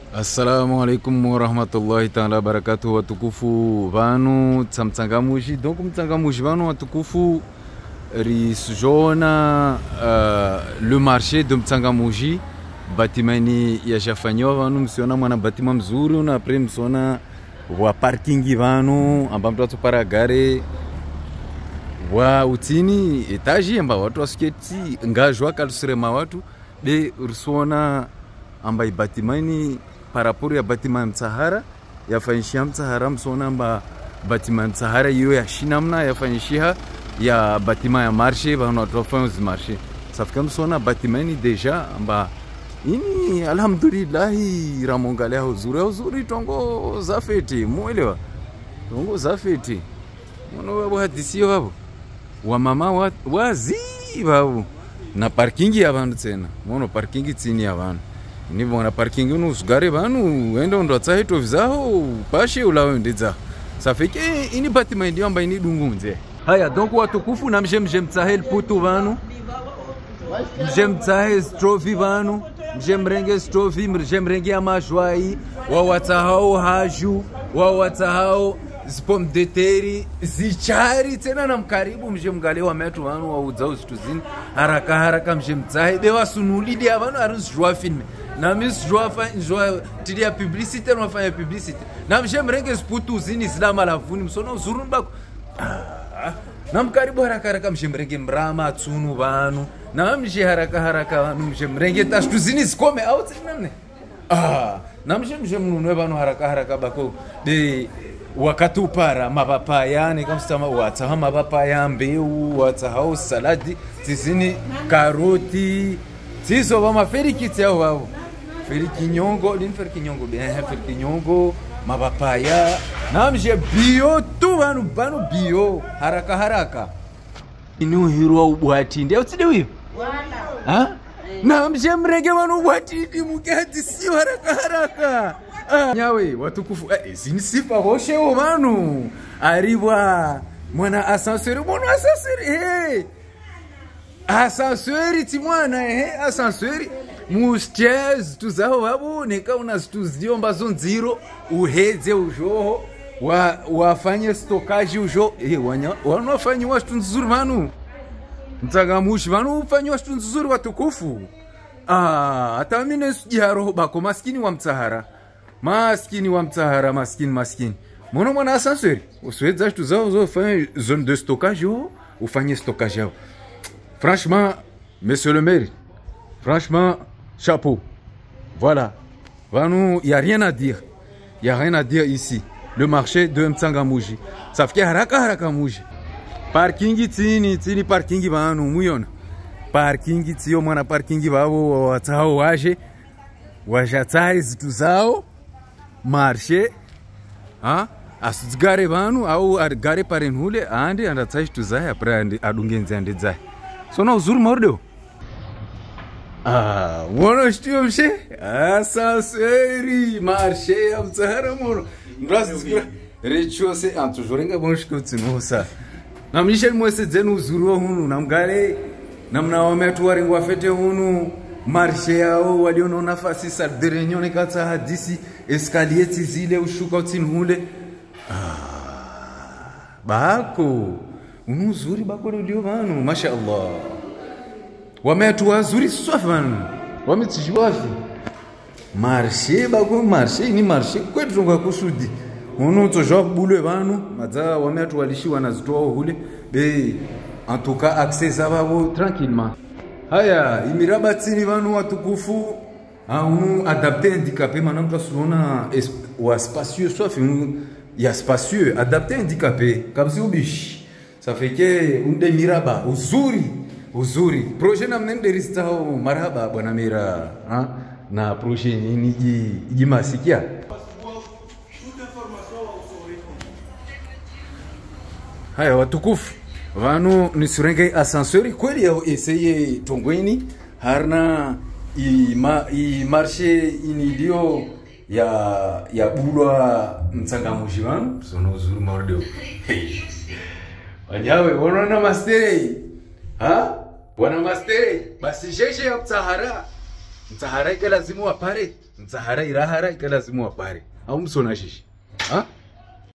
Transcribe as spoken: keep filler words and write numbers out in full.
Assalamu alaikum warahmatullahi ta'ala wabarakatuh. Watukufu vanu tsamtsangamushi. Donc mtsangamushi vanu watukufu risjona uh, le marché de mtsangamushi batimani yashafanywa vanu msiona mwana batima mzuri na après msiona wa parking vanu amba mtu atupara gare wa utini etaji amba watu wasiketi ngajwa kalusirema watu de risona amba ibatimani parapuru ya batima mtsahara yafanyishia mtsahara msona amba batima mtsahara hiyo ya shinamna yafanyishia ya batima ya marché vanu watu wafanya marché safika msona batimani deja amba ini alhamdulillah ramongalea uzuri uzuri tongo zafeti muelewa tongo zafeti mwana wabo hadisi wabo wa mama wa wazi wabo na parking ya vanhu tena mwana parking tsini ya vanhu ni bona parking uno usgare vanhu wenda ndo tsaito vizao pashe ulawe ndidza safike ini batima ndio amba ini dungunze haya donc watukufu na mjem mjem tsahel putu vanhu mjem tsahel trophy vanhu mjemrenge stofi mjemrenge amashwai wa watahao haju wa watahao spom de teri zichari tena na mkaribu mjemgale wa metu vanu wa udzao situzini haraka haraka mjemtsahe de wasunulidi avanu aruzjwa filme na misjwa fa njwa tidia publicité no fa publicité na mjemrenge sputu zini islam alavuni msona uzuru bako na mkaribu haraka haraka mjemrenge mrama tsunu vanu na mje haraka haraka vanu mjemrenge tashtuzini sikome au tsinamne ah na mje mje mnunwe vanu haraka haraka bako de wakati upara mapapaya ni kama sema wata mapapaya mbeu wata hao saladi tizini karoti tizo vama ferikiti yao wao ferikinyongo lin ferikinyongo bien ferikinyongo mapapaya na mje bio tu vanu vanu bio haraka haraka inu hirwa ubwati ndio tside huyo ha na mje mrege vanu ubwati mukati sio haraka haraka ah nyawe watukufu eh zini sifa hoshe vanu aribwa mwana ascenseur mwana ascenseur eh ascenseur ti mwana eh ascenseur mustez tuzao babu neka unazituziomba zonziro uhedze ujoho wa wafanye stockage ujo eh wanya wanafanya watu nzuri vanu mtsangamushi vanu ufanye watu nzuri watukufu ah hata mimi sijaro bako maskini wa mtsahara maskini wa mtsahara maskini maskini mwana mwana ascenseur uswedza tuzao zo fanya zone de stockage ufanye stockage yao franchement monsieur le maire franchement chapeau voilà vanu y a rien à dire y a rien à dire ici le marché de Mtsangamushi safikia haraka haraka mushi parking tini tini parking vanu muyona parking tio mwana parking vavo watao waje wajatsari zitu zao marché ha asgare vanu au argare parenhule ande andatsashi tuzaye apre adungenze ande dzaye sona uzuru mordo ah wono stio mshe asaseri marché ya mtsahara moro ndrazikura rechose antujorenga bonshikotsi nosa na mishel mwese dzenu uzuru hunu namgare namna wametu waringwa fete hunu marché yao waliona nafasi sarderenyo nekatsa hadisi escalier zile ushuka utsinhule ah bako unuzuri bako ndio vanu mashaallah wametu wazuri swafi vanu wametijwafi marché bako marché ni marché kwetu kwa kusudi uno tojo bulwe vanu madza wametu walishiwa na zitoa hule be en tout cas accès zababo tranquillement haya imiraba tsini vanu watukufu au adapté handicapé manam tasuna wa spacieux soit il y a spacieux adapté handicapé comme si ubishi ça fait que un de miraba uzuri uzuri projet namnende ristao marhaba bwana mira ha na projet ni jimasikia haya watukufu vanu nisurenge ascenseur kweli yao essayer tongweni harna i ma i marché inidio ya ya bulwa Mtsangamushi vanu sono uzuri mordo hey wanyawe wanaona mastere ha wana mastere basi jeje ya mtsahara mtsahara ike lazima wapare mtsahara irahara ike lazima wapare au msona shishi ha